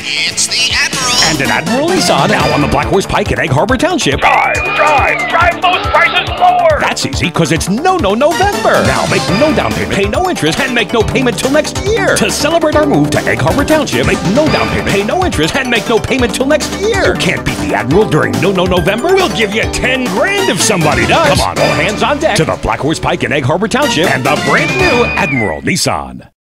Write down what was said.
It's the Admiral. And an Admiral Nissan now on the Black Horse Pike in Egg Harbor Township. Drive those prices lower! That's easy, because it's No November. Now make no down payment, pay no interest, and make no payment till next year. To celebrate our move to Egg Harbor Township, make no down payment, pay no interest, and make no payment till next year. You can't beat the Admiral during No November. We'll give you 10 grand if somebody does. Come on, all hands on deck to the Black Horse Pike in Egg Harbor Township and the brand new Admiral Nissan.